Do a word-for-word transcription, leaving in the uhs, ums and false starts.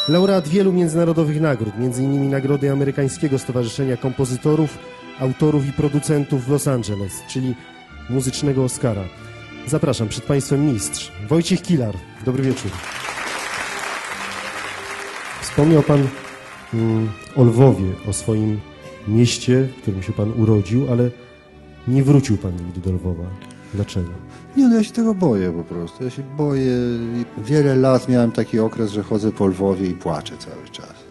Laureat wielu międzynarodowych nagród, między innymi nagrody Amerykańskiego Stowarzyszenia Kompozytorów, Autorów i Producentów w Los Angeles, czyli muzycznego Oscara. Zapraszam, przed Państwem mistrz Wojciech Kilar. Dobry wieczór. Wspomniał Pan mm, o Lwowie, o swoim mieście, w którym się Pan urodził, ale nie wrócił Pan nigdy do Lwowa. Dlaczego? Nie, no ja się tego boję po prostu. Ja się boję. Wiele lat miałem taki okres, że chodzę po Lwowie i płaczę cały czas.